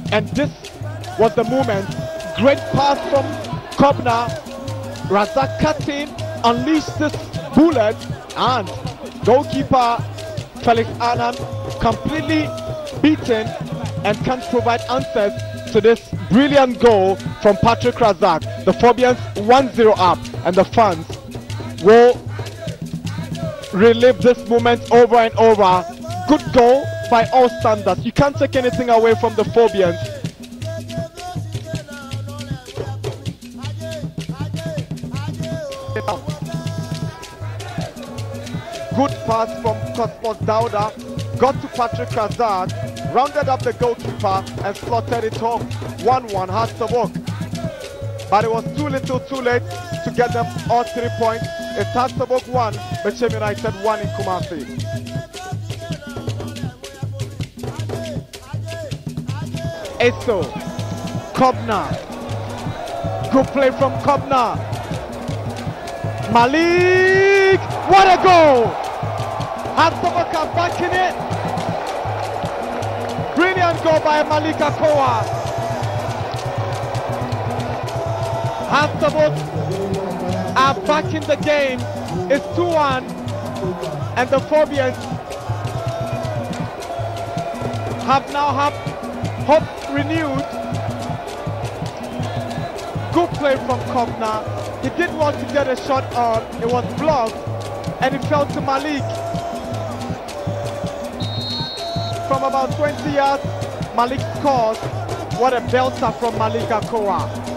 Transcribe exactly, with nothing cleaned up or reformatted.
And this was the moment. Great pass from Kobna. Razak cut in, unleashed this bullet, and goalkeeper Felix Annan completely beaten and can't provide answers to this brilliant goal from Patrick Razak. The Phobians one zero up, and the fans will relive this moment over and over. Good goal by all standards. You can't take anything away from the Phobians. Good pass from Cosmos Dauda, got to Patrick Razak, rounded up the goalkeeper and slotted it home. one one Hearts of Oak. But it was too little too late to get them all three points. It's Hearts of Oak one, Bechem United one in Kumasi. Eso, Kobna, good play from Kobna. Malik, what a goal! Hearts of Oak are back in it. Brilliant goal by Malik Akowuah. Hearts of Oak are back in the game. It's two one, and the Phobians have now have hope renewed. Good play from Kobna. He did want to get a shot on. It was blocked, and it fell to Malik. From about twenty yards, Malik scores. What a belter from Malik Akowuah.